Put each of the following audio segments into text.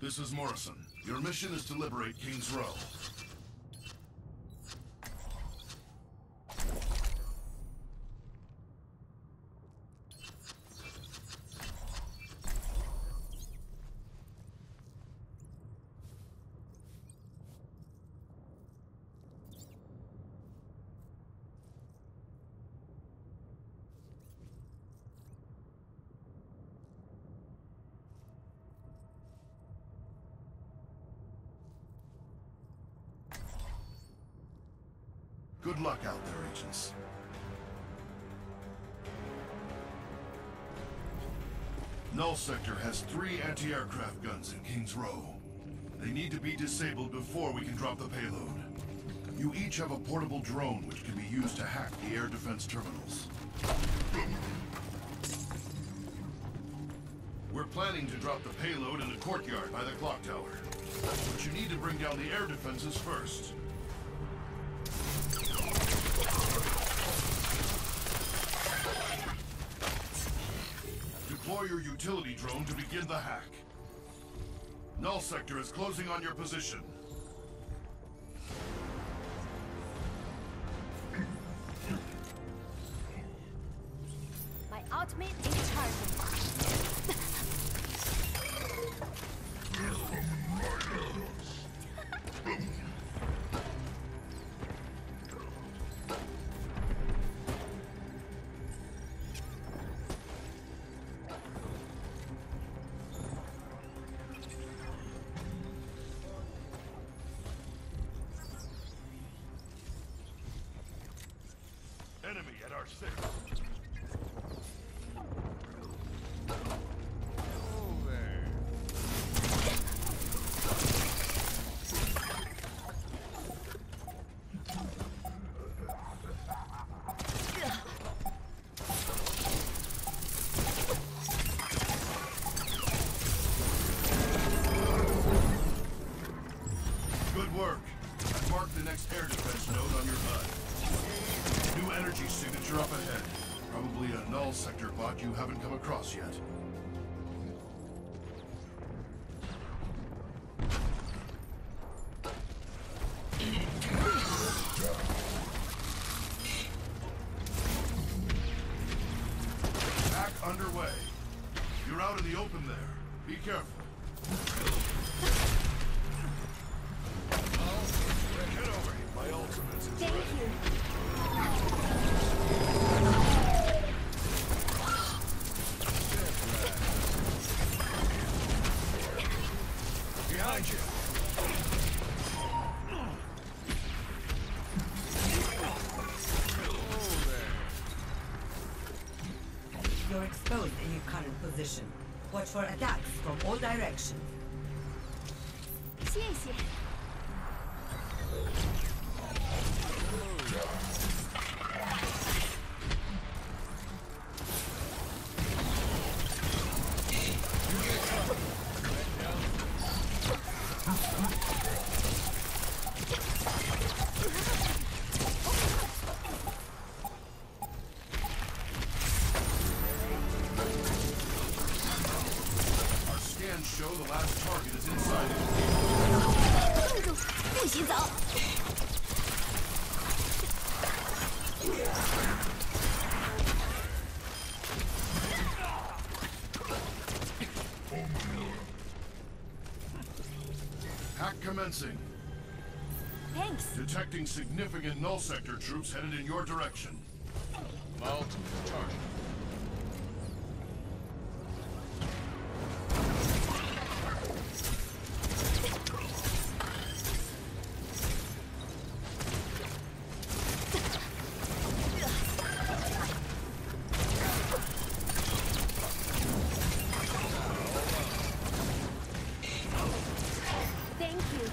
This is Morrison. Your mission is to liberate King's Row. Good luck out there, agents. Null Sector has 3 anti-aircraft guns in King's Row. They need to be disabled before we can drop the payload. You each have a portable drone which can be used to hack the air defense terminals. We're planning to drop the payload in the courtyard by the clock tower. But you need to bring down the air defenses first. Deploy your utility drone to begin the hack. Null Sector is closing on your position. My ultimate is charging. Enemy at our 6. Good work. I've marked the next air defense node on your HUD. New energy signature up ahead. Probably a Null Sector bot you haven't come across yet. Hack underway. You're out in the open there. Be careful. Get over here. My ultimate is Thank ready. you. Behind you. You're exposed in your current position. Watch for attacks from all directions. 谢谢。 Our scans show the last target is inside it. 住住，不许走！ Hack commencing. Thanks. Detecting significant Null Sector troops headed in your direction. My ultimate charge. Thank you.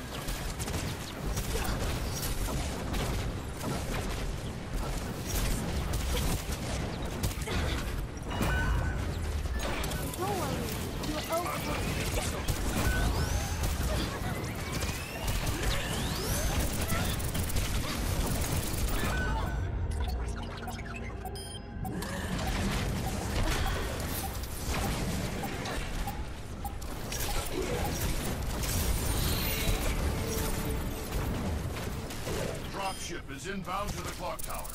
ship is inbound to the clock tower.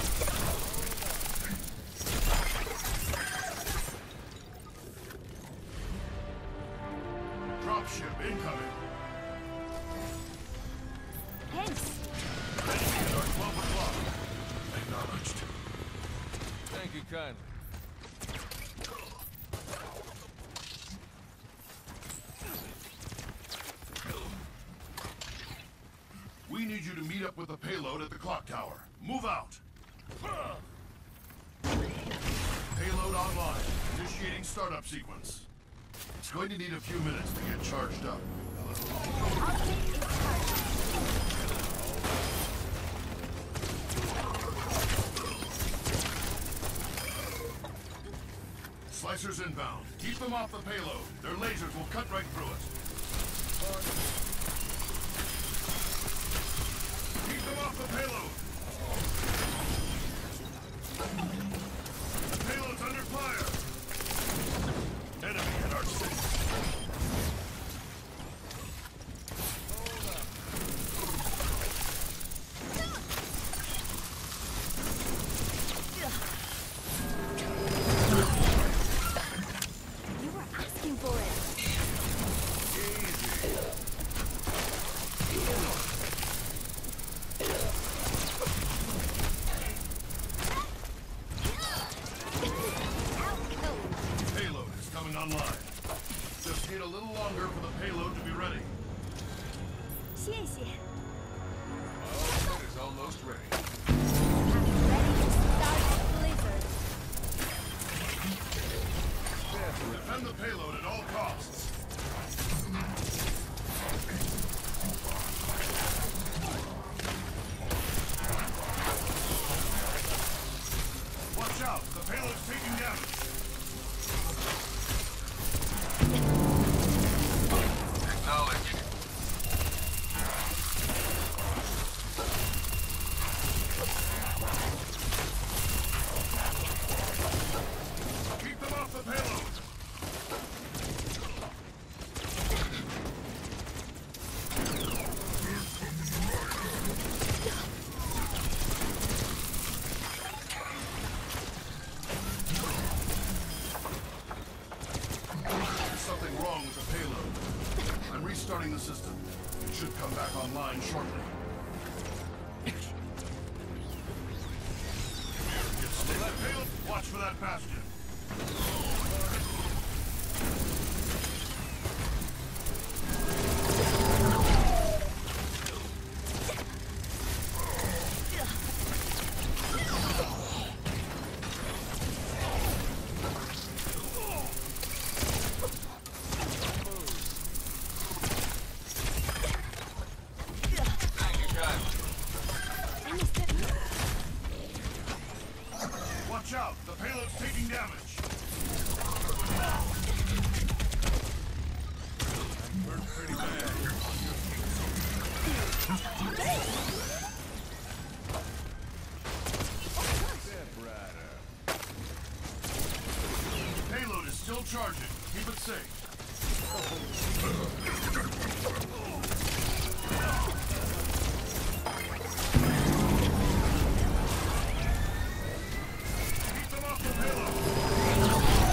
Dropship incoming. Thanks. Enemy at our 12 o'clock. Acknowledged. Thank you kindly. We need you to meet up with the payload at the clock tower. Move out. Payload online. Initiating startup sequence. It's going to need a few minutes to get charged up. Ultimate is charged. Slicers inbound. Keep them off the payload. Their lasers will cut right through it. Keep them off the payload. The payload's under fire. Enemy at our city. You were asking for it. Payload is coming online. Just need a little longer for the payload to be ready. 谢谢. My ultimate is almost ready. I'm ready to start the blizzard. Defend the payload at all costs. Watch out! The payload's taking damage. Acknowledged. Keep them off the payload. There's something wrong with the payload. I'm restarting the system. It should come back online shortly. Get stable. Payload. Watch for that bastion. Thank you kindly. Watch out! The payload's taking damage. Hurt pretty bad. Payload is still charging. Keep it safe. Keep them off the payload.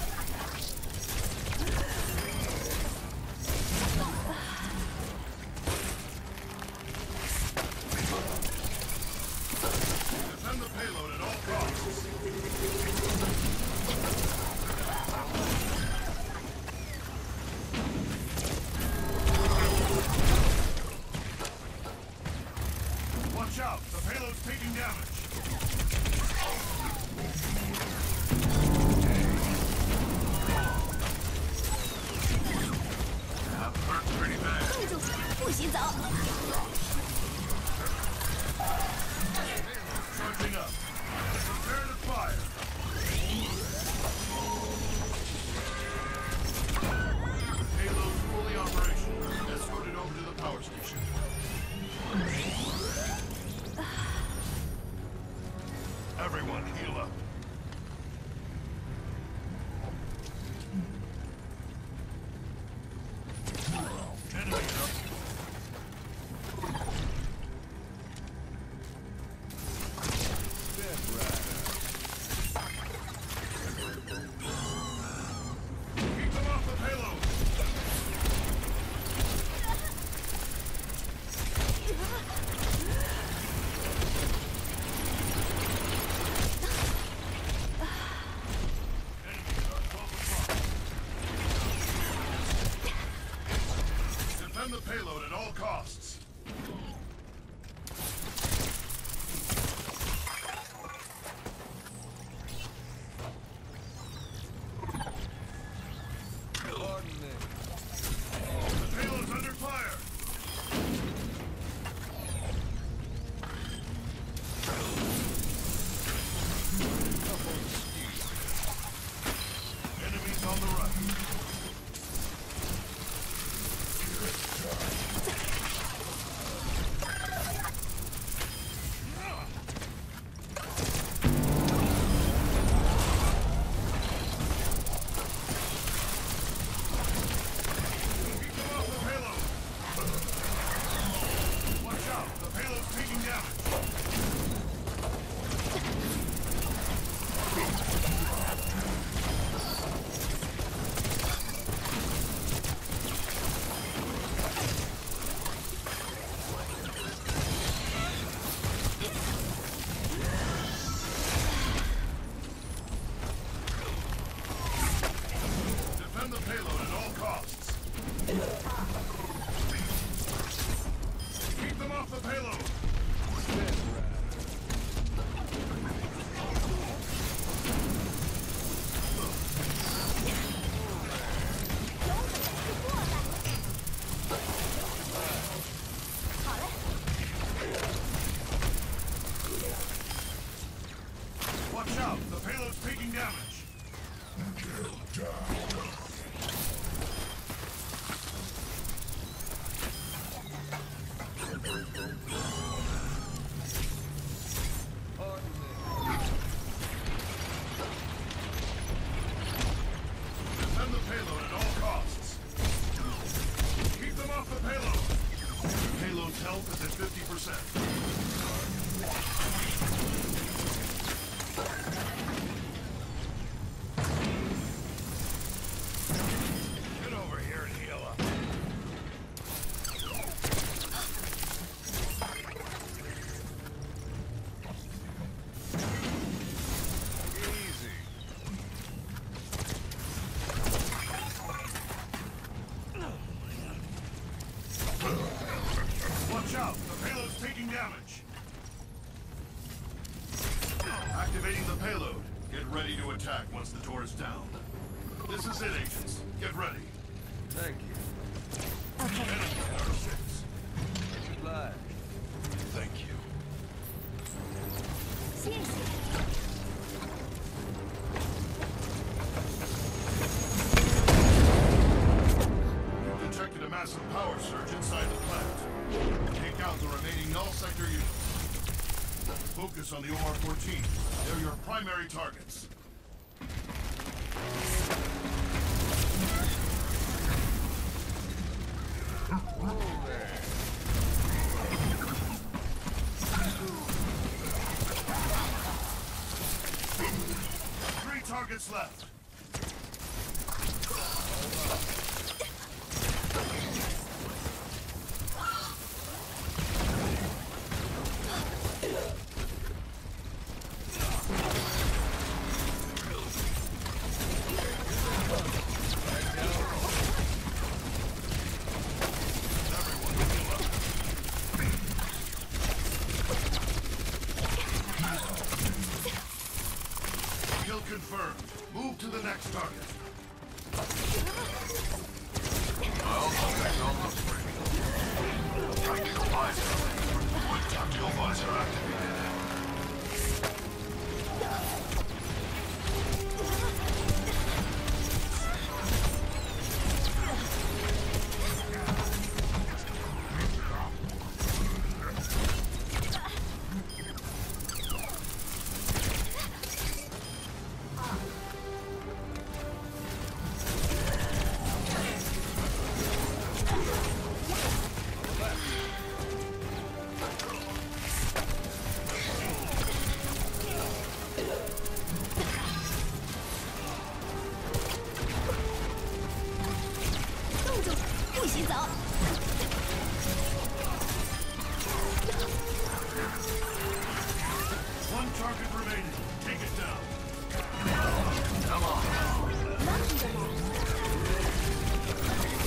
Defend the payload at all costs. Watch out! The payload's taking damage. That hurt pretty bad. 住住，不许走。 Charging up. Prepare to fire. Payload's fully operational. Escorted over to the power station. Everyone, heal up. Enemy up. Defend the payload at all costs. Pardon me. The payload's under fire. Enemies on the run. Keep them off the payload. Watch out, the payload's taking damage. Defend the payload at all costs. Keep them off the payload. Watch out, the payload's taking damage. Pardon me. Defend the payload at all costs. Keep them off the payload. The payload's health is at 50%. Get over here and heal up. Easy. Watch out, the payload's taking damage. Activating the payload. Get ready to attack once the door is down. This is it, agents. Get ready. Thank you. Enemy at our 6. Obliged. Thank you. You've detected a massive power surge inside the plant. Take out the remaining null sector units. Focus on the OR-14. They're your primary targets. Three targets left. Kill confirmed. Move to the next target. Almost ready. Tactical visor. Tactical visor activated. One target remaining. Take it down. Come on.